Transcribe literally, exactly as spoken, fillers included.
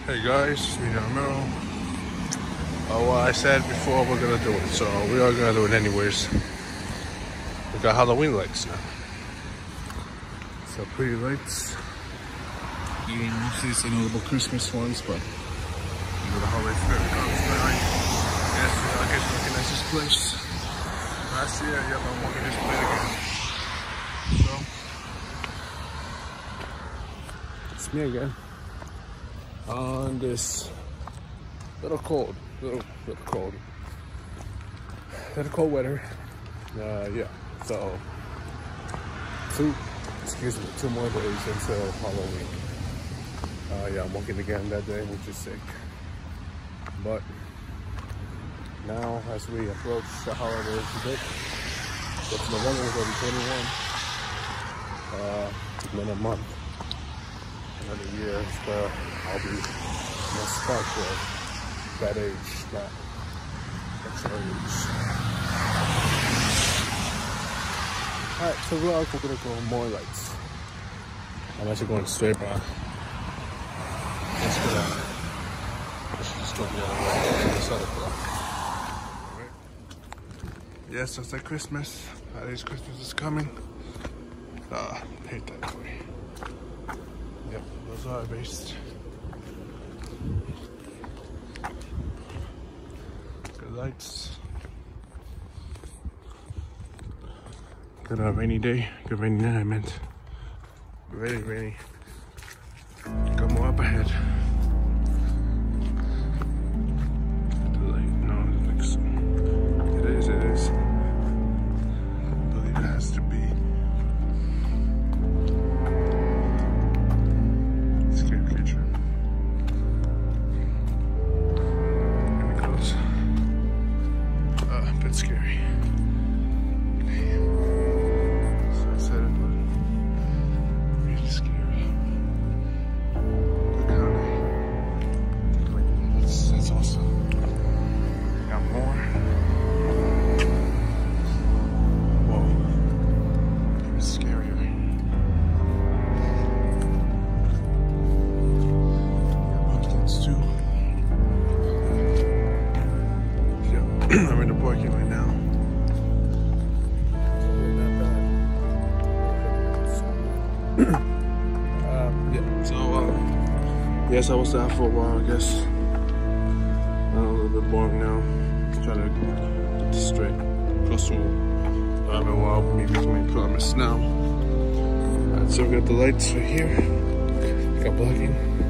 Hey guys, it's me, Ramiro. Uh, well, I said before we're gonna do it, so we are gonna do it anyways. We got Halloween lights now. So pretty lights. You know, mostly it's the little Christmas ones, but you know, the holiday spirit comes behind. Yes, I guess you recognize this place. Last year, yep, I'm walking this place again. So, it's me again. On this little cold, little, little cold, little cold weather. Uh, yeah, so two, excuse me, two more days until Halloween. Uh, yeah, I'm working again that day, which is sick. But now, as we approach the holidays today, it's November, we're gonna be twenty-one. Uh, in a month. Another year, so I'll be most spark of that age, that extra age. Alright, so vlog, we're gonna go more lights. I'm actually going straight by. Let's go. Let's just go the other way. This other block. Alright. Yes, it's like Christmas. Friday's Christmas is coming. Ah, I hate that way. Yep, those are based. Good lights. Good uh, rainy day. Good rainy night, I meant. Very rainy. Got more up ahead. The light, no, I don't think so. It is, it is. I believe it has to be. Scary. So excited, but really scary. Look how they, that's, that's awesome. Got more. Whoa. Even scarier. Got pumpkins too. Yeah. I'm in the parking right now. um, yeah, so, uh, yes, I was out for a while, I guess. I'm a little bit boring now. Trying to get this straight. Close to eleven while me making my promise now. Alright, so we got the lights right here. Got blocking.